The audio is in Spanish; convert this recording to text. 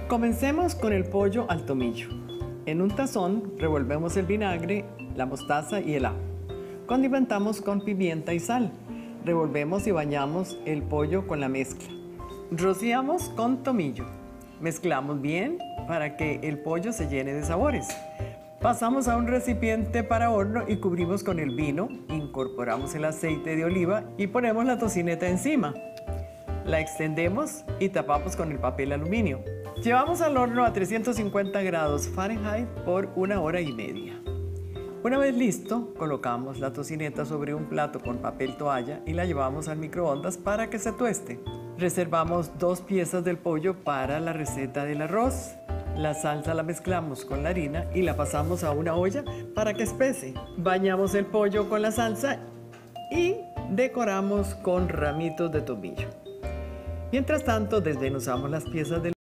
Comencemos con el pollo al tomillo. En un tazón revolvemos el vinagre, la mostaza y el ajo. Condimentamos con pimienta y sal. Revolvemos y bañamos el pollo con la mezcla. Rociamos con tomillo. Mezclamos bien para que el pollo se llene de sabores. Pasamos a un recipiente para horno y cubrimos con el vino. Incorporamos el aceite de oliva y ponemos la tocineta encima. La extendemos y tapamos con el papel aluminio. Llevamos al horno a 350 grados Fahrenheit por 1 hora y media. Una vez listo, colocamos la tocineta sobre un plato con papel toalla y la llevamos al microondas para que se tueste. Reservamos 2 piezas del pollo para la receta del arroz. La salsa la mezclamos con la harina y la pasamos a una olla para que espese. Bañamos el pollo con la salsa y decoramos con ramitos de tomillo. Mientras tanto, desmenuzamos las piezas del